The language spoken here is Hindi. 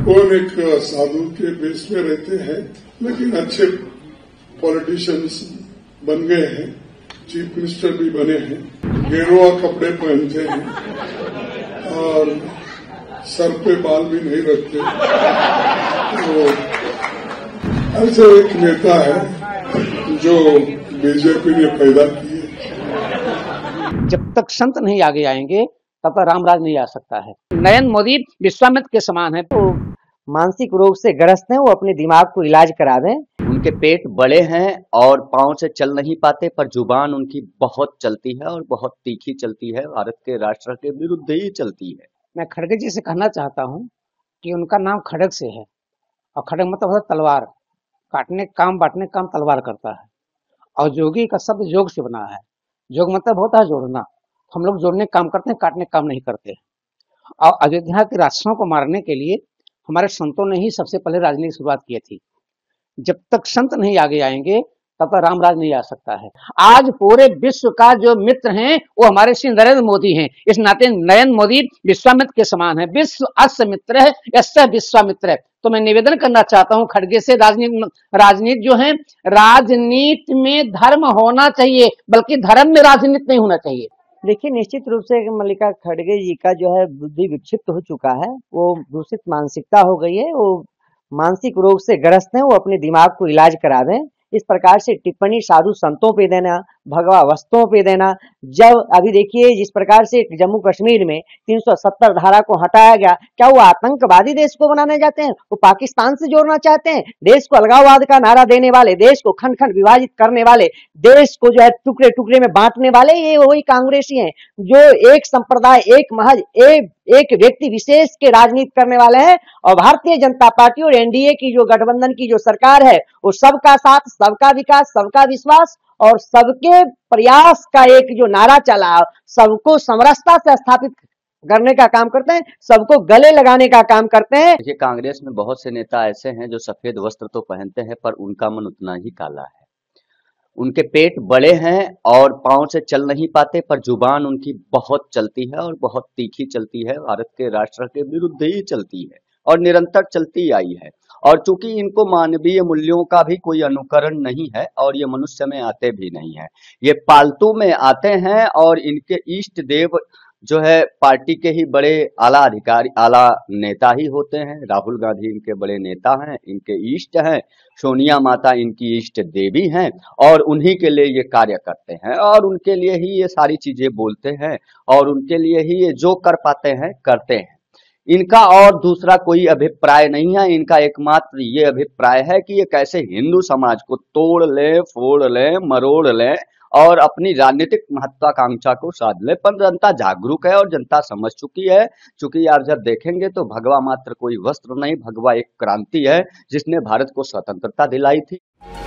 कौन एक साधु के बेस में रहते हैं, लेकिन अच्छे पॉलिटिशियंस बन गए हैं, चीफ मिनिस्टर भी बने हैं, गेरुआ कपड़े पहनते हैं और सर पे बाल भी नहीं रखते। तो ऐसे एक नेता है जो बीजेपी ने पैदा किए। जब तक संत नहीं आगे आएंगे तब तक रामराज नहीं आ सकता है। नरेंद्र मोदी विश्वामित्र के समान है। तो मानसिक रोग से ग्रस्त हैं, वो अपने दिमाग को इलाज करा दें। उनके पेट बड़े हैं और पांव से चल नहीं पाते, पर जुबान उनकी बहुत चलती है और बहुत तीखी चलती है। भारत के राष्ट्र के विरुद्ध ही चलती है। मैं खड़गे जी से कहना चाहता हूं कि उनका नाम खड़ग से है और खड़ग मतलब होता है तलवार, काटने काम बांटने काम तलवार करता है। और जोगी का शब्द योग से बना है। योग मतलब होता है जोड़ना। हम लोग जोड़ने काम करते हैं, काटने काम नहीं करते। और अयोध्या के राक्षसों को मारने के लिए हमारे संतों ने ही सबसे पहले राजनीति की शुरुआत की थी। जब तक संत नहीं आगे आएंगे तब तक रामराज नहीं आ सकता है। आज पूरे विश्व का जो मित्र हैं वो हमारे श्री नरेंद्र मोदी हैं। इस नाते नरेंद्र मोदी विश्वामित्र के समान है। विश्व अस्य मित्र है, यस्य विश्वामित्र है। तो मैं निवेदन करना चाहता हूं खड़गे से, राजनीति जो है, राजनीति में धर्म होना चाहिए, बल्कि धर्म में राजनीति नहीं होना चाहिए। देखिए, निश्चित रूप से मल्लिका खड़गे जी का जो है बुद्धि विक्षिप्त हो चुका है, वो दूषित मानसिकता हो गई है, वो मानसिक रोग से ग्रस्त हैं, वो अपने दिमाग को इलाज करा दें। इस प्रकार से टिप्पणी साधु संतों पे देना, भगवा वस्तुओं पे देना, जब अभी देखिए जिस प्रकार से जम्मू कश्मीर में 370 धारा को हटाया गया, क्या वो आतंकवादी देश को बनाने जाते हैं? वो पाकिस्तान से जोड़ना चाहते हैं? देश को अलगाववाद का नारा देने वाले, देश को खंड खंड विभाजित करने वाले, देश को जो है टुकड़े टुकड़े में बांटने वाले, ये वही कांग्रेसी हैं जो एक संप्रदाय, एक महज, एक व्यक्ति विशेष के राजनीति करने वाले हैं। और भारतीय जनता पार्टी और एनडीए की जो गठबंधन की जो सरकार है, वो सबका साथ, सबका विकास, सबका विश्वास और सबके प्रयास का एक जो नारा चला, सबको समरसता से स्थापित करने का काम करते हैं, सबको गले लगाने का काम करते हैं। देखिए, कांग्रेस में बहुत से नेता ऐसे हैं जो सफेद वस्त्र तो पहनते हैं, पर उनका मन उतना ही काला है। उनके पेट बड़े हैं और पांव से चल नहीं पाते, पर जुबान उनकी बहुत चलती है और बहुत तीखी चलती है। भारत के राष्ट्र के विरुद्ध ही चलती है और निरंतर चलती आई है। और चूंकि इनको मानवीय मूल्यों का भी कोई अनुकरण नहीं है और ये मनुष्य में आते भी नहीं है, ये पालतू में आते हैं। और इनके इष्ट देव जो है पार्टी के ही बड़े आला अधिकारी, आला नेता ही होते हैं। राहुल गांधी इनके बड़े नेता हैं, इनके इष्ट हैं। सोनिया माता इनकी इष्ट देवी हैं और उन्हीं के लिए ये कार्य करते हैं और उनके लिए ही ये सारी चीजें बोलते हैं और उनके लिए ही ये जो कर पाते हैं करते हैं। इनका और दूसरा कोई अभिप्राय नहीं है। इनका एकमात्र ये अभिप्राय है कि ये कैसे हिंदू समाज को तोड़ ले, फोड़ ले, मरोड़ ले और अपनी राजनीतिक महत्वाकांक्षा को साध ले। पर जनता जागरूक है और जनता समझ चुकी है। चूंकि यार जब देखेंगे तो भगवा मात्र कोई वस्त्र नहीं, भगवा एक क्रांति है जिसने भारत को स्वतंत्रता दिलाई थी।